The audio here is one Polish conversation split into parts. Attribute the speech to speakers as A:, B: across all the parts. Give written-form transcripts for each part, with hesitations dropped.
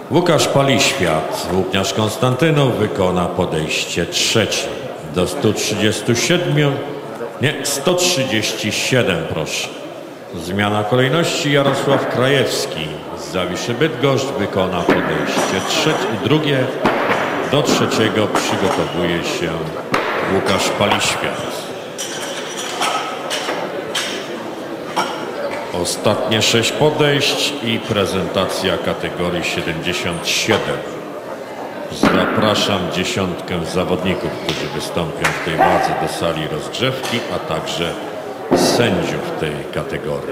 A: Łukasz Paliświat, włókniarz Konstantynów, wykona podejście trzecie. Do 137, proszę. Zmiana kolejności. Jarosław Krajewski z Zawiszy Bydgoszcz wykona podejście drugie. Do trzeciego przygotowuje się Łukasz Paliświat. Ostatnie 6 podejść i prezentacja kategorii 77. Zapraszam dziesiątkę zawodników, którzy wystąpią w tej wadze, do sali rozgrzewki, a także sędziów tej kategorii.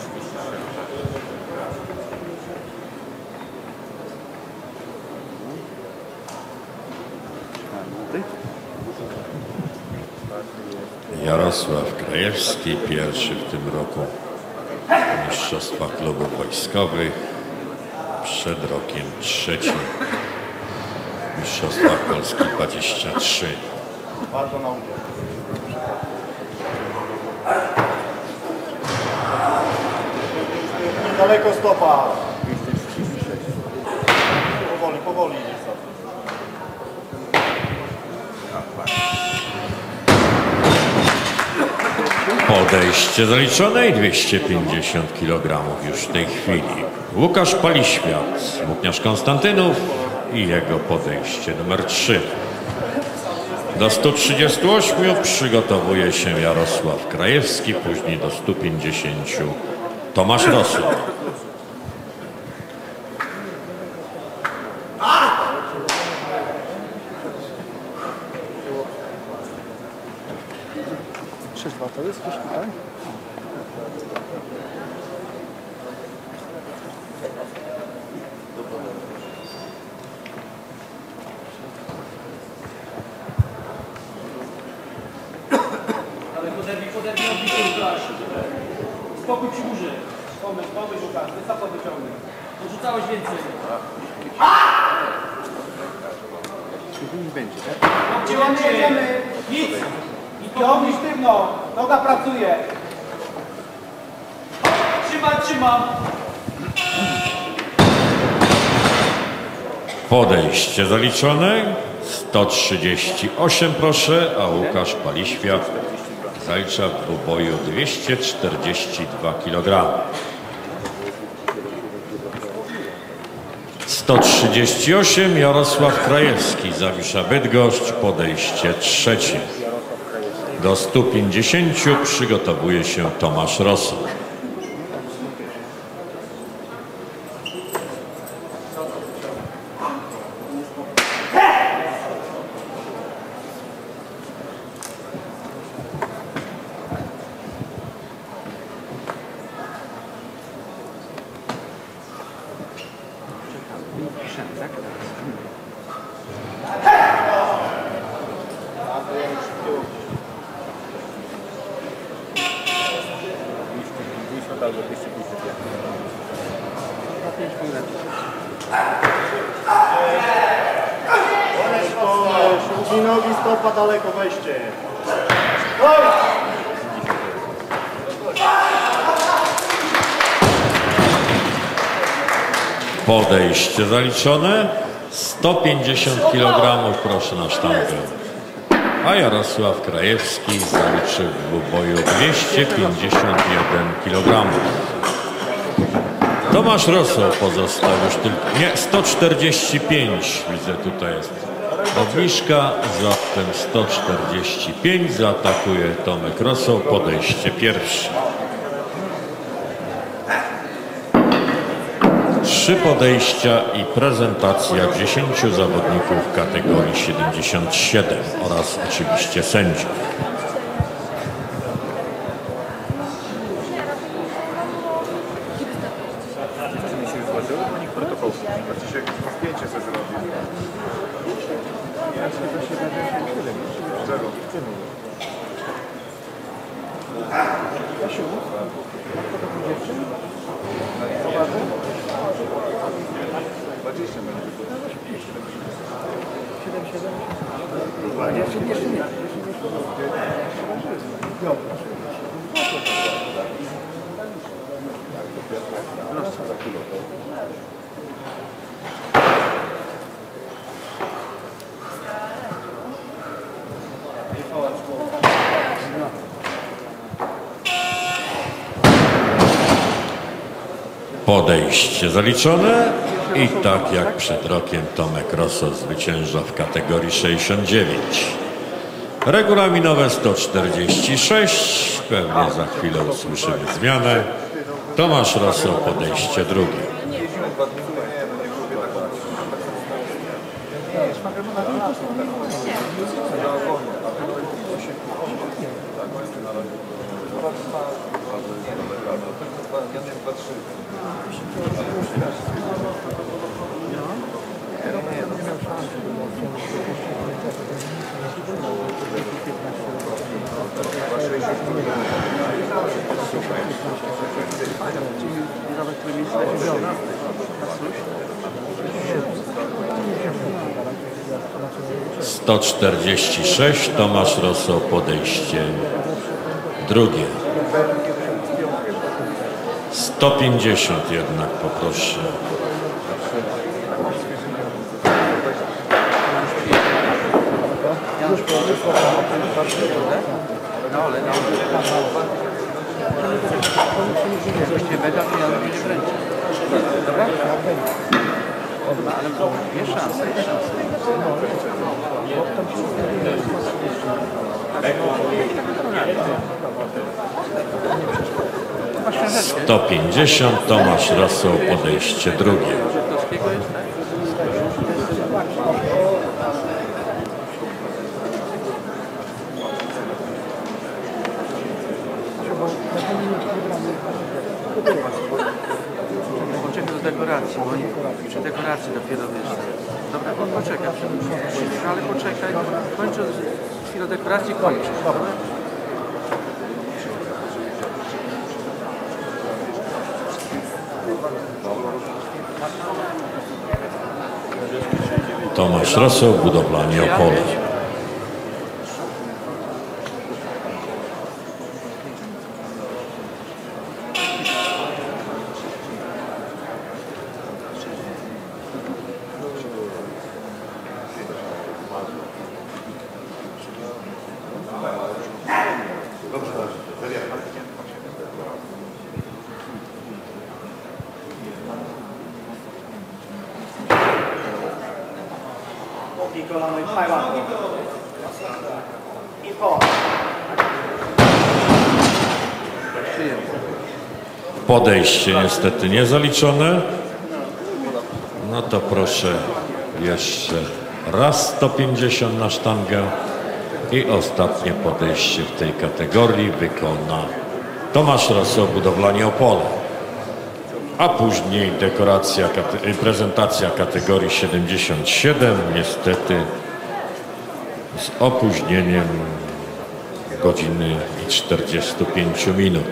A: Jarosław Krajewski, pierwszy w tym roku w mistrzostwach klubów wojskowych, przed rokiem trzeci w mistrzostwach Polski 23.
B: Bardzo na udział. Daleko stopa. Powoli, powoli.
A: Podejście zaliczone i 250 kg już w tej chwili. Łukasz Paliświat, włókniarz Konstantynów i jego podejście numer 3. Do 138 przygotowuje się Jarosław Krajewski, później do 150 Tomasz Rosół.
B: To jest coś tutaj?
C: Ale poderwij odbicie Łukasz. Spokój przy górze. Pomyśl Łukasz, wysoko wyciągnij. Dorzucałeś więcej.
B: Nie będzie, tak?
C: Jedziemy. Nic. Ciągnij sztywno. Noga pracuje. Trzymam.
A: Podejście zaliczone 138, proszę, a Łukasz Paliświat zalicza w dwuboju 242 kg. 138 Jarosław Krajewski, Zawisza Bydgoszcz, podejście trzecie. Do 150 przygotowuje się Tomasz Rosół.
B: Nogi, stopa, daleko wejście.
A: Podejście zaliczone 150 kg, proszę na sztangę. A Jarosław Krajewski zaliczył w dwuboju 251 kg. Tomasz Rosół pozostał już tylko... Nie, 145, widzę tutaj jest obniżka, zatem 145, zaatakuje Tomek Rosół, podejście pierwsze. 3 podejścia i prezentacja 10 zawodników kategorii 77 oraz oczywiście sędziów. Podejście zaliczone i tak jak przed rokiem Tomek Rosso zwycięża w kategorii 69. Regulaminowe 146, pewnie za chwilę usłyszymy zmianę. Tomasz Rosso, podejście drugie. Sto 46, Tomasz Rosso, podejście drugie. 150 jednak poproszę.
C: Jest szansa.
A: 150, Tomasz Rosso, podejście drugie.
D: Poczekaj do dekoracji, bo oni przy dekoracji dopiero wiesz. Dobra, poczekaj. Ale poczekaj, kończę chwilę dekoracji, kończę. Dobra?
A: Tomasz Rosso, budowlanie Opole.
B: I kolano i pchaj i po.
A: Podejście niestety niezaliczone. No to proszę jeszcze raz 150 na sztangę i ostatnie podejście w tej kategorii wykona Tomasz Rosso, budowlanie Opole. A później dekoracja, prezentacja kategorii 77, niestety z opóźnieniem godziny i 45 minut.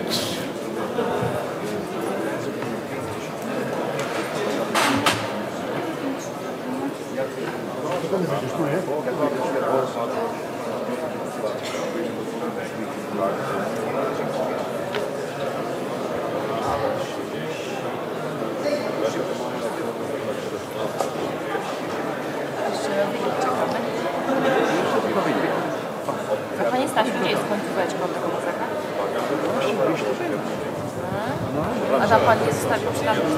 E: Panie Stasiu, gdzie jest końcóweczka tego mazaka? A tam pan nie zostawił przy tamtym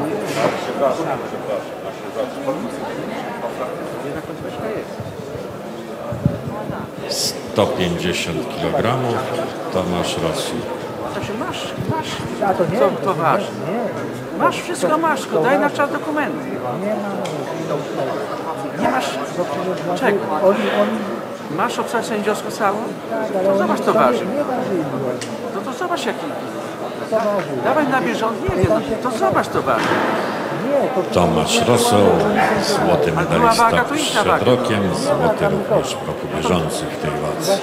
E: stoliku?
A: 150 kg, Tomasz Rosso.
D: Masz. To ważne. Masz wszystko, masz. Daj na czas dokumenty. Nie masz. Czego? Masz obsad sędziowsko całą? To zobacz, to waży. To zobacz jaki. Dawaj na bieżąco. Nie wiem, to zobacz, to waży.
A: Tomasz Rosso, złoty medalista przed rokiem, złoty również w roku bieżącym w tej wadze.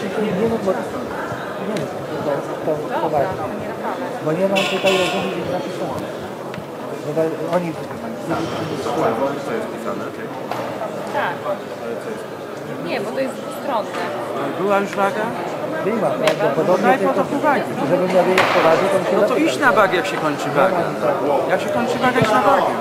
F: Bo nie mam tutaj rozumieć napisane. Oni...
E: Tak. Nie, bo to jest dwustronne.
D: Była już waga?
F: Była, prawdopodobnie
D: Daj po to uwagi.
F: żebym ja wiedzieć poważnie, to mi się
D: No to idź na wagę, jak się kończy waga. Jak się kończy waga, idź na wagę.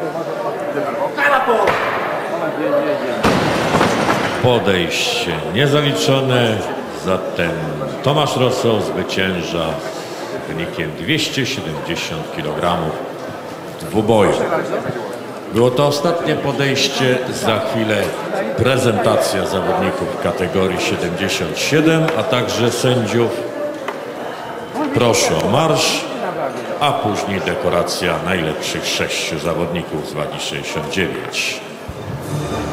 A: Podejście niezaliczone, zatem Tomasz Rosso zwycięża wynikiem 270 kg dwuboju. Było to ostatnie podejście, za chwilę prezentacja zawodników kategorii 77, a także sędziów. Proszę o marsz, a później dekoracja najlepszych 6 zawodników z wagi 69.